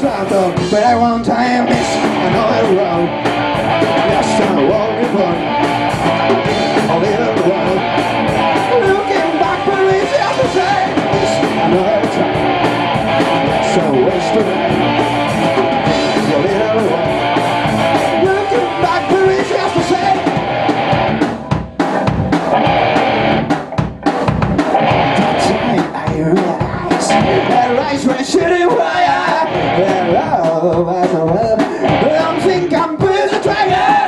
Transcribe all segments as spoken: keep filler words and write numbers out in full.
santo, but I won't I miss another road. Just a walking one, a little road. Looking back, but it's just the same. It's another time. So waste away. A little road. Looking back, but it's just the same. That time I realized that eyes were shooting fire. Their love was a well. I don't think I'm busy trying.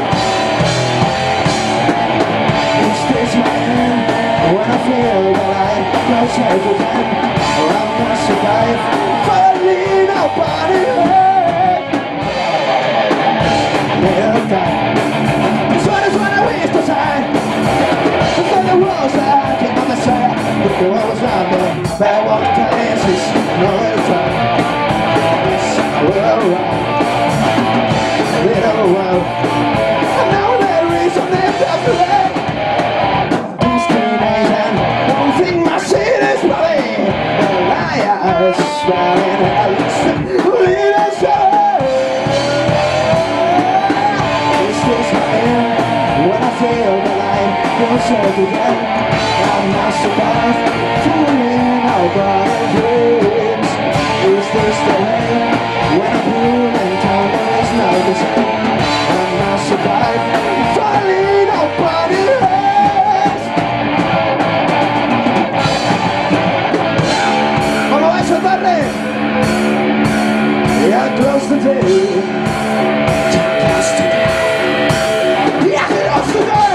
It's this my hand when I feel that I'm closer to them. I'm gonna survive. Finally, nobody hurt. Little time. So that's when I wish to sign. For the walls that I came on the side. But the walls around me, but I won't tell this is another time. It's a little round. Little world. And now there is a name just today. These two days and everything my seed is bloody. The liars swearing at us. Lead us away. Is this my end? When I feel the light closer to them, I must survive. Feeling our body dreams. Is this the way? When I'm blue and time is not the same. I must survive. Finally, nobody hurts. ¿Cómo vais a darle? Yeah, close the day. Close the day. Yeah, close the day.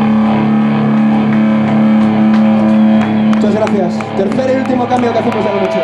Tercer y último cambio que hacemos de la noche.